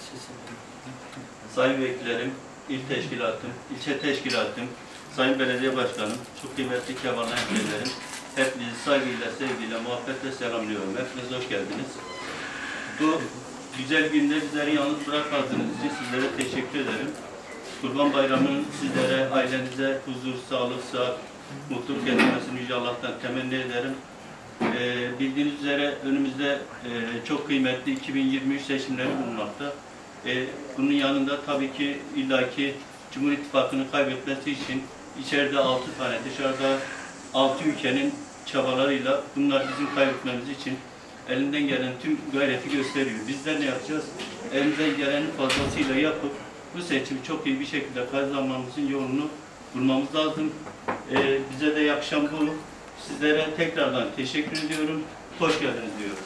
sayın vekillerim, il teşkilatım, ilçe teşkilatım, sayın belediye başkanım, çok kıymetli Kemal hemşehrilerim, hepinizi saygıyla, sevgiyle, muhabbetle selamlıyorum. Hepiniz hoş geldiniz. Bu güzel günde bizleri yalnız bırakmadığınız için sizlere teşekkür ederim. Kurban Bayramı'nın sizlere, ailenize huzur, sağlık, sıhhat, mutluluk getirmesini Yüce Allah'tan temenni ederim. Bildiğiniz üzere önümüzde çok kıymetli 2023 seçimleri bulunmakta. Bunun yanında tabii ki illaki Cumhur İttifakı'nı kaybetmesi için içeride 6 tane, dışarıda 6 ülkenin çabalarıyla bunlar bizim kaybetmemiz için elinden gelen tüm gayreti gösteriyor. Bizler ne yapacağız? Elimizden gelenin fazlasıyla yapıp bu seçimi çok iyi bir şekilde kazanmamızın yolunu bulmamız lazım. Bize de yakışan bu. Sizlere tekrardan teşekkür ediyorum. Hoş geldiniz diyorum.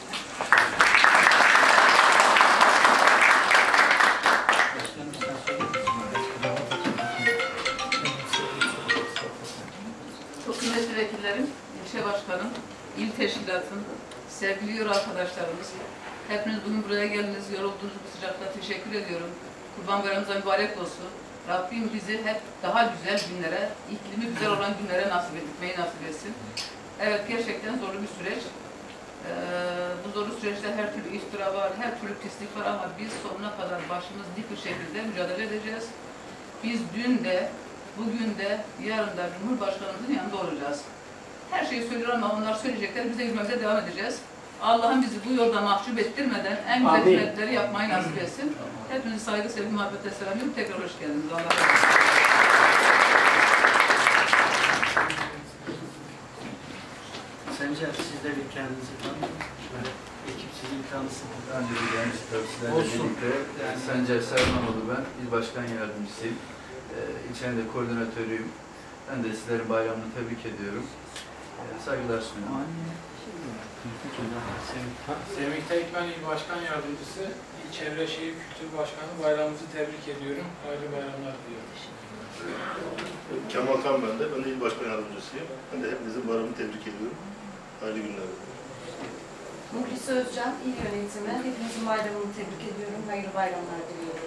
Çok kıymetli vekillerim, ilçe başkanım, il teşkilatım, sevgili yol arkadaşlarımız, hepiniz bugün buraya geldiniz, yorulduğunuz bu sıcakta teşekkür ediyorum. Kurban Bayramınıza mübarek olsun. Rabbim bizi hep daha güzel günlere, iklimi güzel olan günlere etmeyi nasip etsin. Evet, gerçekten zorlu bir süreç. Bu zorlu süreçte her türlü iftira var, her türlü pislik var ama biz sonuna kadar başımız dik bir şekilde mücadele edeceğiz. Biz dün de, bugün de, yarın da Cumhurbaşkanımızın yanında olacağız. Her şeyi söylüyor ama onlar söyleyecekler, biz de yürümemize devam edeceğiz. Allah'ım bizi bu yolda mahcup ettirmeden en güzel hizmetleri yapmayı nasip etsin. Hepinizi saygı, sevgi, muhabbetle selamlıyorum. Tekrar hoş geldiniz. Allah'a emanet olun. Sence siz de bir kendinizi tanıyın. Ekip sizi tanısın. Önce bir genç temsilcilerle birlikte Sencer Sermanoğlu ben, İl Başkan Yardımcısıyım. İlçenin de koordinatörüyüm. Ben de sizlerin bayramını tebrik ediyorum. Saygılar sunuyorum. Semih Tekmen İl Başkan Yardımcısı, İl Çevre Şehir Kültür Başkanı, bayramımızı tebrik ediyorum. Hayırlı bayramlar diliyorum. Kemal Kan ben de İl Başkan Yardımcısıyım. Ben de hepinizin bayramını tebrik ediyorum. Hayırlı günler. Muhlis Özcan, İl Yönetimi. Hepinizin bayramını tebrik ediyorum. Hayırlı bayramlar diliyorum.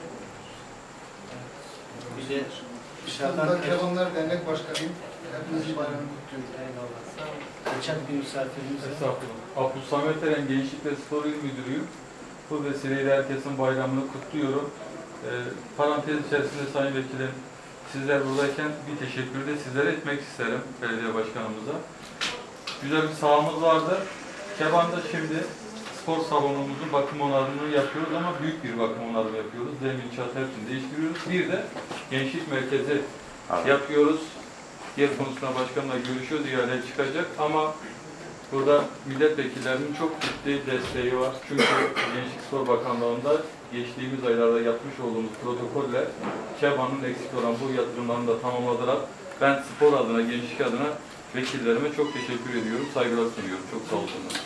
Bir de dışarıdan Kevanlar Dernek Başkanıyım. Hepinizin bayramını kutluyorum. Eyvallah. Geçen bir misafirimiz var. Estağfurullah. Abdus Samet Eren Gençlik ve Spor İl Müdürüyüm. Bu vesileyle herkesin bayramını kutluyorum. Parantez içerisinde Sayın Vekilim, sizler buradayken bir teşekkür de sizlere etmek isterim belediye başkanımıza. Güzel bir sahamız vardı. Keban'da şimdi spor salonumuzun bakım onarımını yapıyoruz ama büyük bir bakım onarımı yapıyoruz. Zemin, çatı hepsini değiştiriyoruz. Bir de gençlik merkezi yapıyoruz. Yer konusunda başkanla görüşüyoruz, ihale çıkacak ama burada milletvekillerinin çok ciddi desteği var. Çünkü Gençlik Spor Bakanlığı'nda geçtiğimiz aylarda yapmış olduğumuz protokolle Keban'ın eksik olan bu yatırımlarını da tamamladılar. Ben spor adına, gençlik adına vekillerime çok teşekkür ediyorum, saygılar sunuyorum. Çok sağ olsunlar.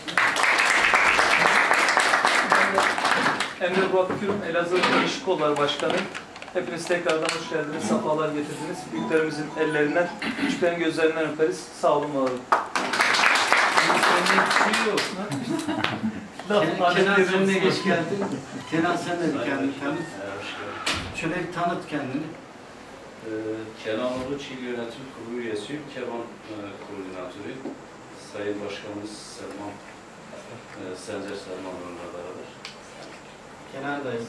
Emre Bakır'ın Elazığ Gençlik Kolları Başkanı. Hepiniz tekrardan hoş geldiniz, sefalar getirdiniz. Büyüklerimizin ellerinden, küçüklerin gözlerinden öperiz. Sağ olun, var olun. Kenan sen de geç geldin. Kenan sen de bir kendini tanıt. Şöyle bir tanıt kendini. Kenanoğlu Çil Yönetim Kurulu üyesiyim. Keban koordinatörü. Sayın Başkanımız Sencer Sermanoğlu'na beraber. Kenan da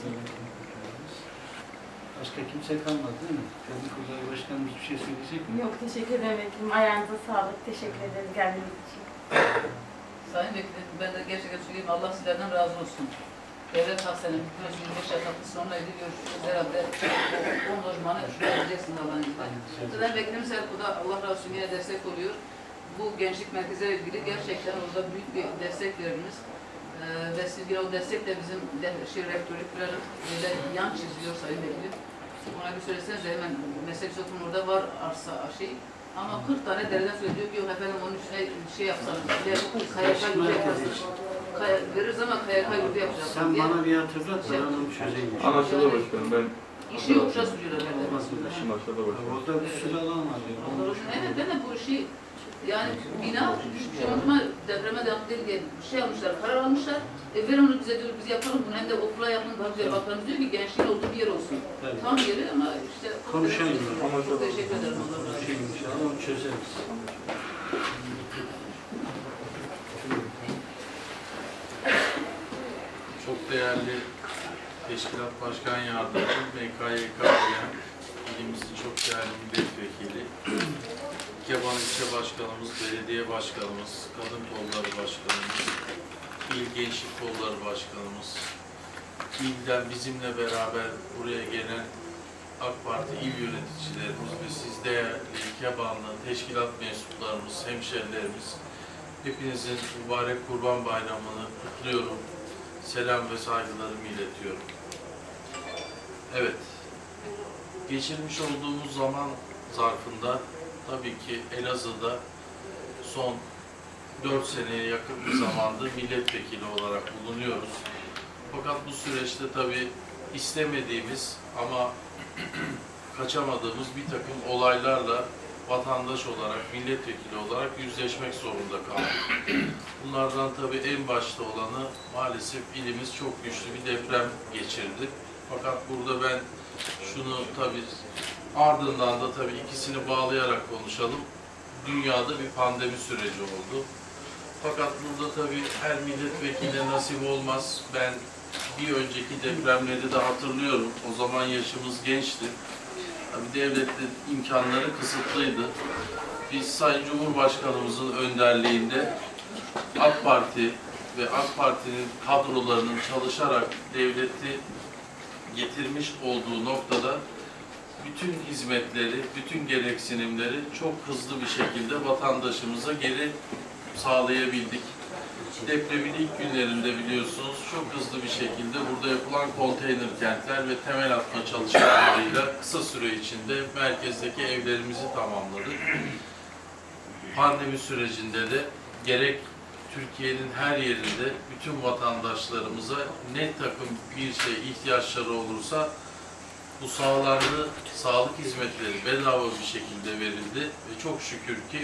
başka kimse kalmadı değil mi? Kadın Kurulu Başkanımız bir şey söyleyecek mi? Yok, teşekkür ederim vekilim. Ayağınıza sağlık. Teşekkür ederiz geldiğiniz için. Sayın vekilim, ben de gerçekten söyleyeyim, Allah sizlerden razı olsun. Devlet Hastanesi 25 yataklı sonra görüşürüz herhalde. 10 lojmanı şuraya edeceksiniz Allah'ın izniyle. Zaten vekilimse bu da Allah razı olsun yine destek oluyor. Bu gençlik merkeziyle ilgili gerçekten orada büyük bir destek verdiniz. Ve siz yine o destekle bizim rektörlük biraz yan çiziyor Sayın Vekilim. Ona bir söylesenize hemen meslek okulun orada var arsa şey. Ama 40 tane dereden söylüyor ki yok efendim onun üstüne şey yapsanız. KYK yurdu yaparsınız. Veririz ama KYK yurdu yapacağız. Sen bana bir hatırlat, ben onu çözeyim. Anlaşıldı başkanım. Ben İşi yokuşa sürüyorlar herhalde. Orada bir sürü alan var. Evet, ben de bu işi yani bina hiçbir şey unutma, depreme devam değil diye şey almışlar, karar almışlar. Ver onu bize diyor, biz yapalım bunu, hem de okula yapın, daha güzel bakalım diyor ki gençliğin olduğu bir yer olsun. Evet. Tam yeri ama işte... Konuşalım. Çok teşekkür ederim. Allah razı olsun. İnşallah onu çözeriz. Çok değerli Teşkilat Başkan Yardımcım, MKYK üyem, ilimizin çok değerli milletvekili, Keban İlçe Başkanımız, Belediye Başkanımız, Kadın Kolları Başkanımız, İl Gençlik Kolları Başkanımız, ilden bizimle beraber buraya gelen AK Parti il yöneticilerimiz ve siz değerli Kebanlı teşkilat mensuplarımız, hemşerilerimiz, hepinizin mübarek Kurban Bayramı'nı kutluyorum. Selam ve saygılarımı iletiyorum. Evet, geçirmiş olduğumuz zaman zarfında tabii ki Elazığ'da son 4 seneye yakın bir zamandır milletvekili olarak bulunuyoruz. Fakat bu süreçte tabii istemediğimiz ama kaçamadığımız bir takım olaylarla vatandaş olarak, milletvekili olarak yüzleşmek zorunda kaldık. Bunlardan tabii en başta olanı maalesef ilimiz çok güçlü bir deprem geçirdi. Fakat burada ben şunu tabii ardından da tabii ikisini bağlayarak konuşalım. Dünyada bir pandemi süreci oldu. Fakat burada tabii her milletvekiline nasip olmaz. Ben bir önceki depremleri de hatırlıyorum. O zaman yaşımız gençti. Tabii devletin imkanları kısıtlıydı. Biz Sayın Cumhurbaşkanımızın önderliğinde AK Parti ve AK Parti'nin kadrolarının çalışarak devleti getirmiş olduğu noktada bütün hizmetleri, bütün gereksinimleri çok hızlı bir şekilde vatandaşımıza geri sağlayabildik. Depremin ilk günlerinde biliyorsunuz çok hızlı bir şekilde burada yapılan konteyner kentler ve temel atma çalışmalarıyla kısa süre içinde merkezdeki evlerimizi tamamladık. Pandemi sürecinde de gerek Türkiye'nin her yerinde bütün vatandaşlarımıza ne takım bir şey ihtiyaçları olursa bu sağlandı, sağlık hizmetleri bedava bir şekilde verildi ve çok şükür ki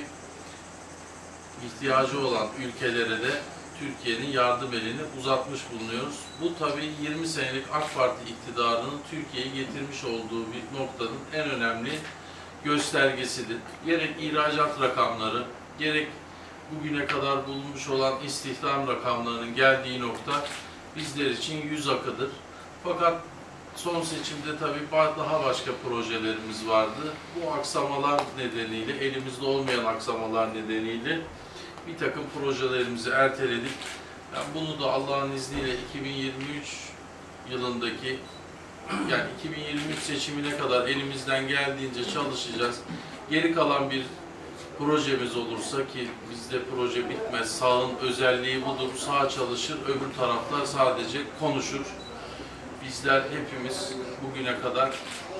ihtiyacı olan ülkelere de Türkiye'nin yardım elini uzatmış bulunuyoruz. Bu tabii 20 senelik AK Parti iktidarının Türkiye'yi getirmiş olduğu bir noktanın en önemli göstergesidir. Gerek ihracat rakamları, gerek bugüne kadar bulunmuş olan istihdam rakamlarının geldiği nokta bizler için yüz akıdır. Fakat son seçimde tabii daha başka projelerimiz vardı. Bu aksamalar nedeniyle, elimizde olmayan aksamalar nedeniyle bir takım projelerimizi erteledik. Yani bunu da Allah'ın izniyle 2023 yılındaki, yani 2023 seçimine kadar elimizden geldiğince çalışacağız. Geri kalan bir projemiz olursa, ki bizde proje bitmez, sağın özelliği budur, sağ çalışır, öbür taraflar sadece konuşur. Bizler hepimiz bugüne kadar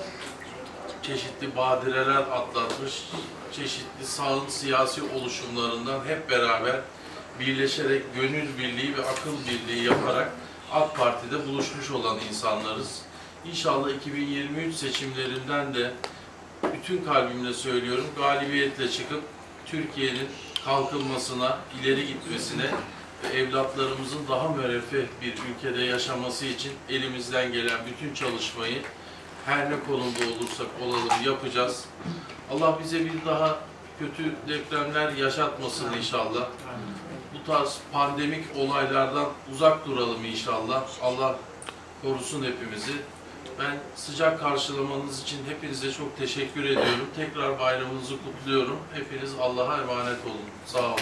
çeşitli badireler atlatmış, çeşitli sağın siyasi oluşumlarından hep beraber birleşerek gönül birliği ve akıl birliği yaparak AK Parti'de buluşmuş olan insanlarız. İnşallah 2023 seçimlerinden de bütün kalbimle söylüyorum, galibiyetle çıkıp Türkiye'nin kalkınmasına, ileri gitmesine ve evlatlarımızın daha müreffeh bir ülkede yaşaması için elimizden gelen bütün çalışmayı her ne konumda olursak olalım yapacağız. Allah bize bir daha kötü depremler yaşatmasın inşallah. Bu tarz pandemik olaylardan uzak duralım inşallah. Allah korusun hepimizi. Ben sıcak karşılamanız için hepinize çok teşekkür ediyorum. Tekrar bayramınızı kutluyorum. Hepiniz Allah'a emanet olun. Sağ olun.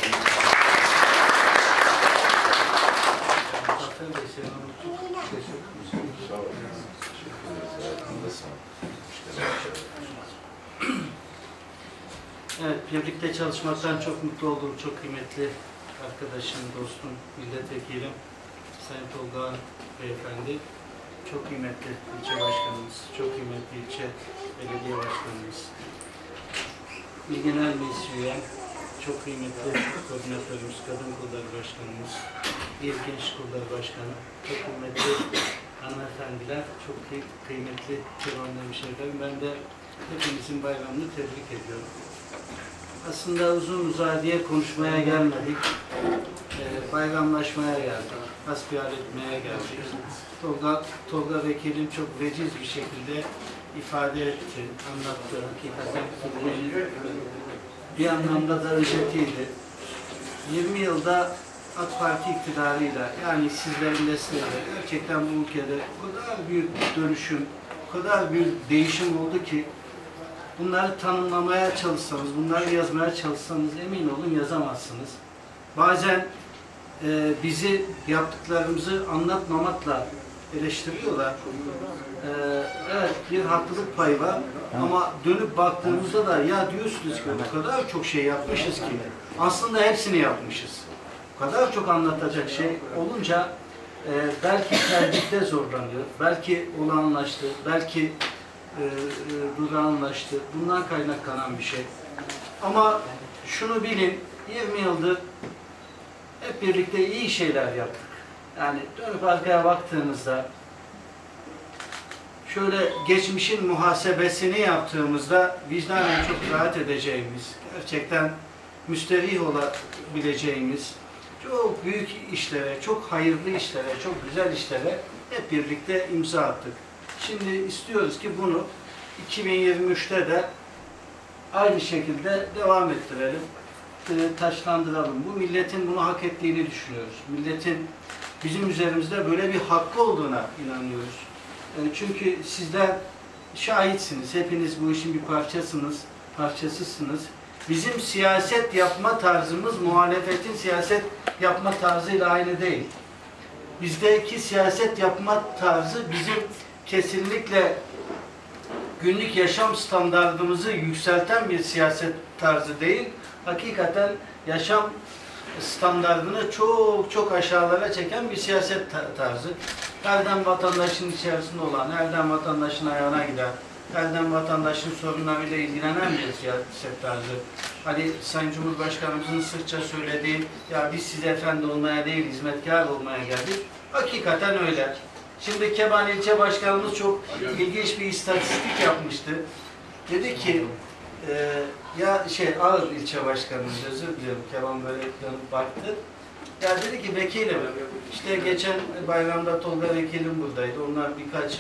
Evet, birlikte çalışmaktan çok mutlu oldum. Çok kıymetli arkadaşım, dostum, milletvekilim Sayın Tolga Beyefendi. Çok kıymetli ilçe başkanımız, çok kıymetli ilçe belediye başkanımız, İl Genel Meclis üyem, çok kıymetli koordinatörümüz, Kadın Kolları Başkanımız, İl Gençlik Kolları Başkanı, çok kıymetli hanımefendiler, çok kıymetli Kevan hemşehrilerim. Ben de hepinizin bayramını tebrik ediyorum. Aslında uzun uzadıya konuşmaya gelmedik. Bayramlaşmaya geldik. Hasbihal etmeye geldik. Tolga Vekilim çok veciz bir şekilde ifade etti, anlattı. Hakikaten bir anlamda da özetiydi. 20 yılda AK Parti iktidarıyla, yani sizlerin desteğiyle gerçekten bu ülkede o kadar büyük dönüşüm, o kadar büyük değişim oldu ki bunları tanımlamaya çalışsanız, bunları yazmaya çalışsanız emin olun yazamazsınız. Bazen bizi yaptıklarımızı anlatmamakla eleştiriyorlar. Evet, bir haklılık payı var ama dönüp baktığımızda da ya diyorsunuz ki o kadar çok şey yapmışız ki aslında hepsini yapmışız. O kadar çok anlatacak şey olunca belki tercihte zorlanıyor, belki olağanlaştı, belki durağanlaştı. Bundan kaynaklanan bir şey. Ama şunu bilin, 20 yıldır hep birlikte iyi şeyler yaptık. Yani dönüp arkaya baktığımızda, şöyle geçmişin muhasebesini yaptığımızda vicdanen çok rahat edeceğimiz, gerçekten müsterih olabileceğimiz çok büyük işlere, çok hayırlı işlere, çok güzel işlere hep birlikte imza attık. Şimdi istiyoruz ki bunu 2023'te de aynı şekilde devam ettirelim, taşlandıralım. Bu milletin bunu hak ettiğini düşünüyoruz. Milletin bizim üzerimizde böyle bir hakkı olduğuna inanıyoruz. Çünkü sizler şahitsiniz, hepiniz bu işin bir parçasısınız. Bizim siyaset yapma tarzımız muhalefetin siyaset yapma tarzıyla aynı değil. Bizdeki siyaset yapma tarzı bizim kesinlikle günlük yaşam standardımızı yükselten bir siyaset tarzı değil. Hakikaten yaşam standardını çok çok aşağılara çeken bir siyaset tarzı. Herden vatandaşın içerisinde olan, herden vatandaşın ayağına giden, herden vatandaşın sorunlarıyla ilgilenen bir siyaset tarzı. Hani Sayın Cumhurbaşkanımızın sıkça söylediği, ya biz size efendi olmaya değil, hizmetkar olmaya geldik. Hakikaten öyle. Şimdi Keban İlçe Başkanımız çok ilginç bir istatistik yapmıştı. Dedi ki, Ağır İlçe Başkanımız, özür diliyorum, Keban böyle dönüp baktı. Ya dedi ki vekilim, işte geçen bayramda Tolga Vekilim buradaydı. Onlar birkaç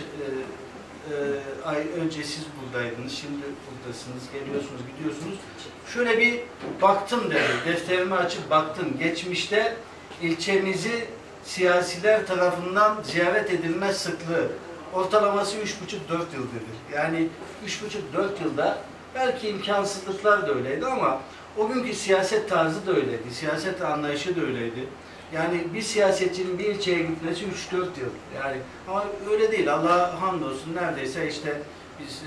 ay önce siz buradaydınız, şimdi buradasınız, geliyorsunuz, gidiyorsunuz. Şöyle bir baktım dedi, defterimi açıp baktım. Geçmişte ilçemizi siyasiler tarafından ziyaret edilme sıklığı ortalaması 3,5-4 yıldır. Yani 3,5-4 yılda belki imkansızlıklar da öyleydi ama o günkü siyaset tarzı da öyleydi, siyaset anlayışı da öyleydi. Yani bir siyasetçinin bir ilçeye gitmesi 3-4 yıl. Yani ama öyle değil. Allah'a hamdolsun neredeyse işte biz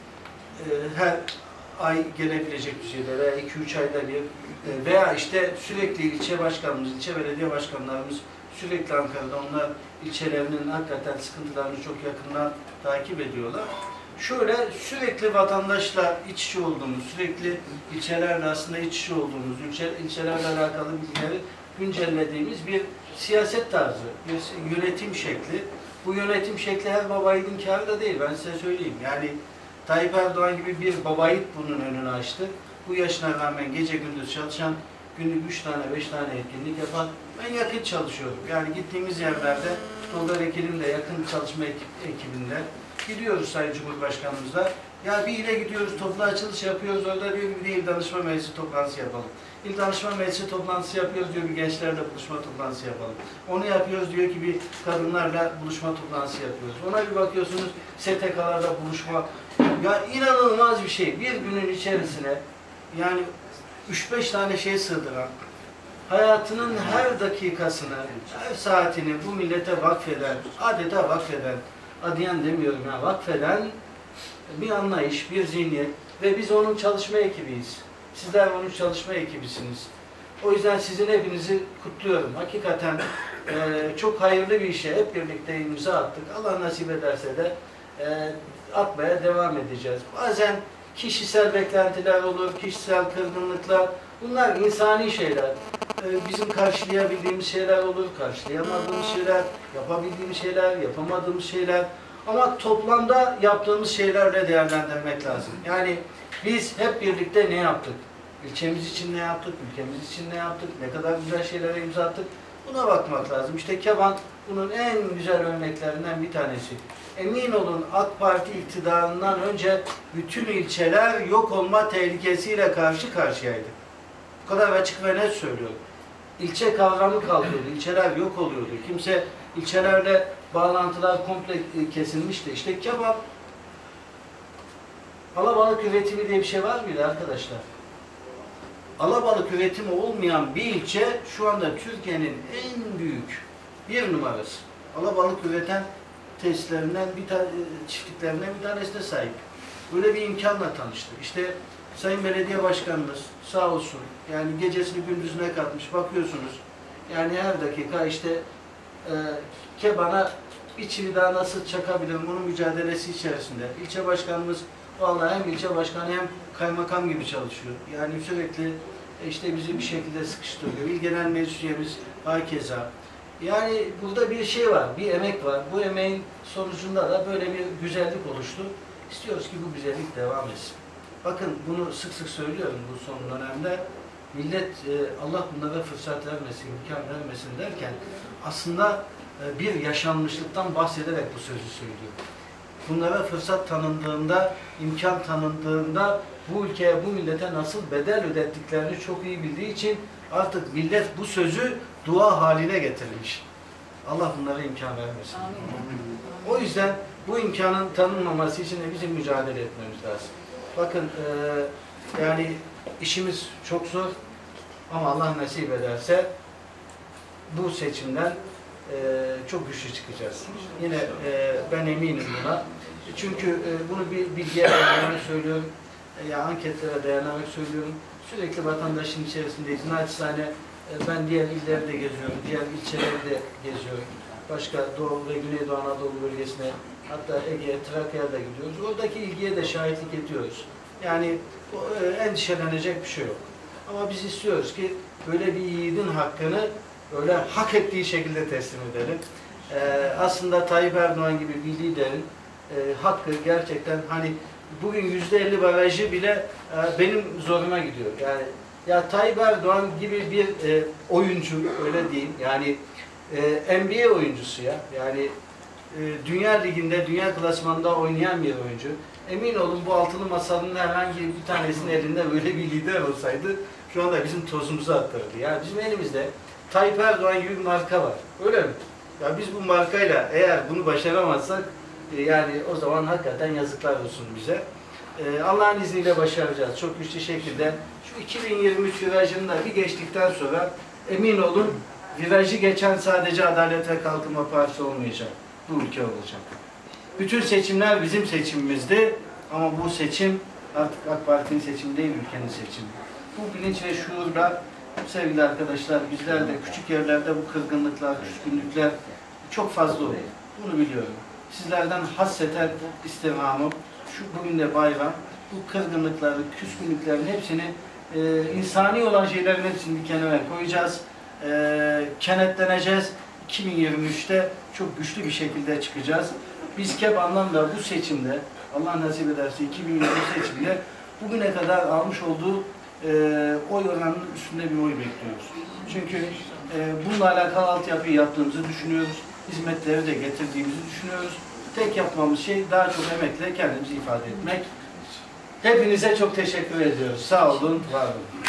her ay gelebilecek düzeyde veya 2-3 ayda bir veya işte sürekli ilçe başkanımız, ilçe belediye başkanlarımız sürekli Ankara'da, onlar ilçelerinin hakikaten sıkıntılarını çok yakından takip ediyorlar. Şöyle sürekli vatandaşla iç içe olduğumuz, sürekli ilçelerle aslında iç içe olduğumuz, ilçelerle alakalı bilgileri güncellediğimiz bir siyaset tarzı, bir yönetim şekli. Bu yönetim şekli her babayiğidin kârı da değil, ben size söyleyeyim. Yani Tayyip Erdoğan gibi bir babayiğit bunun önünü açtı. Bu yaşına rağmen gece gündüz çalışan, günlük 3 tane, 5 tane etkinlik yapan, ben yakın çalışıyorum. Yani gittiğimiz yerlerde Tolga Vekilim de yakın çalışma ekibinde gidiyoruz Sayın Cumhurbaşkanımızla. Ya bir ile gidiyoruz, toplu açılış yapıyoruz, orada diyor bir de il danışma meclisi toplantısı yapalım. İl danışma meclisi toplantısı yapıyoruz diyor, bir gençlerle buluşma toplantısı yapalım. Onu yapıyoruz diyor ki bir kadınlarla buluşma toplantısı yapıyoruz. Ona bir bakıyorsunuz STK'larda buluşma. Ya inanılmaz bir şey. Bir günün içerisine yani 3-5 tane şey sığdıran, hayatının her dakikasını, her saatini bu millete vakfeden, adeta vakfeden, adiyen demiyorum ya, vakfeden bir anlayış, bir zihniyet ve biz onun çalışma ekibiyiz. Sizler onun çalışma ekibisiniz. O yüzden sizin hepinizi kutluyorum. Hakikaten çok hayırlı bir işe hep birlikte imza attık. Allah nasip ederse de atmaya devam edeceğiz. Bazen kişisel beklentiler olur, kişisel kırgınlıklar Bunlar insani şeyler. Bizim karşılayabildiğimiz şeyler olur, karşılayamadığımız şeyler, yapabildiğimiz şeyler, yapamadığımız şeyler. Ama toplamda yaptığımız şeylerle değerlendirmek lazım. Yani biz hep birlikte ne yaptık? İlçemiz için ne yaptık? Ülkemiz için ne yaptık? Ne kadar güzel şeylere imza attık? Buna bakmak lazım. İşte Keban bunun en güzel örneklerinden bir tanesi. Emin olun AK Parti iktidarından önce bütün ilçeler yok olma tehlikesiyle karşı karşıyaydı. Bu kadar açık ve net söylüyorum. İlçe kavramı kalkıyordu, ilçeler yok oluyordu. Kimse ilçelerle bağlantılar komple kesilmişti. İşte Keban, alabalık üretimi diye bir şey var mıydı arkadaşlar? Alabalık üretimi olmayan bir ilçe şu anda Türkiye'nin en büyük bir numarası. Alabalık üreten tesislerinden çiftliklerinden bir tanesine sahip. Böyle bir imkanla tanıştı. İşte Sayın Belediye Başkanımız sağ olsun, yani gecesini gündüzüne katmış, bakıyorsunuz. Yani her dakika işte Keban'a bir çivi daha nasıl çakabilirim, bunun mücadelesi içerisinde. İlçe başkanımız vallahi hem ilçe başkanı hem kaymakam gibi çalışıyor. Yani sürekli işte bizi bir şekilde sıkıştırıyor. İl Genel Meclis Üyemiz hakeza. Yani burada bir şey var, bir emek var. Bu emeğin sonucunda da böyle bir güzellik oluştu. İstiyoruz ki bu güzellik devam etsin. Bakın bunu sık sık söylüyorum bu son dönemde. Millet Allah bunlara fırsat vermesin, imkan vermesin derken aslında bir yaşanmışlıktan bahsederek bu sözü söylüyor. Bunlara fırsat tanındığında, imkan tanındığında bu ülkeye, bu millete nasıl bedel ödettiklerini çok iyi bildiği için artık millet bu sözü dua haline getirmiş. Allah bunlara imkan vermesin. O yüzden bu imkanın tanınmaması için de bizim mücadele etmemiz lazım. Bakın yani işimiz çok zor ama Allah nasip ederse bu seçimden çok güçlü çıkacağız. Yine ben eminim buna. Çünkü bunu bir bilgiye dayanarak söylüyorum. Ya anketlere dayanarak söylüyorum. Sürekli vatandaşın içerisindeyiz. Naçizane ben diğer illeri de geziyorum. Diğer ilçeleri de geziyorum. Başka Doğu ve Güneydoğu Anadolu bölgesine, hatta Ege'ye, Trakya'ya da gidiyoruz. Oradaki ilgiye de şahitlik ediyoruz. Yani endişelenecek bir şey yok. Ama biz istiyoruz ki böyle bir yiğidin hakkını öyle hak ettiği şekilde teslim edelim. Aslında Tayyip Erdoğan gibi bir liderin hakkı gerçekten hani bugün %50 barajı bile benim zoruma gidiyor. Yani ya Tayyip Erdoğan gibi bir oyuncu, öyle diyeyim, yani NBA oyuncusu ya. Yani Dünya Ligi'nde, Dünya Klasmanı'nda oynayan bir oyuncu. Emin olun bu altılı masanın herhangi bir tanesinin elinde böyle bir lider olsaydı şu anda bizim tozumuzu attırırdı. Yani bizim elimizde Tayyip Erdoğan gibi bir marka var. Öyle mi? Ya biz bu markayla eğer bunu başaramazsak yani o zaman hakikaten yazıklar olsun bize. Allah'ın izniyle başaracağız. Çok güçlü şekilde. Şu 2023 virajını da bir geçtikten sonra emin olun virajı geçen sadece Adalet ve Kalkınma Partisi olmayacak. Bu ülke olacak. Bütün seçimler bizim seçimimizdi ama bu seçim artık AK Parti'nin seçimi değil, ülkenin seçimi. Bu bilinç ve şuurla sevgili arkadaşlar, bizler de küçük yerlerde bu kırgınlıklar, küskünlükler çok fazla oluyor. Bunu biliyorum. Sizlerden hasreten istirhamım, şu bugün de bayram, bu kırgınlıkları, küskünlüklerin hepsini, insani olan şeylerin hepsini bir kenara koyacağız. Kenetleneceğiz. 2023'te çok güçlü bir şekilde çıkacağız. Biz Keban'dan da bu seçimde, Allah nasip ederse 2023 seçimde bugüne kadar almış olduğu oy oranının üstünde bir oy bekliyoruz. Çünkü bununla alakalı altyapıyı yaptığımızı düşünüyoruz. Hizmetleri de getirdiğimizi düşünüyoruz. Tek yapmamız şey daha çok emekle kendimizi ifade etmek. Hepinize çok teşekkür ediyoruz. Sağ olun, var olun.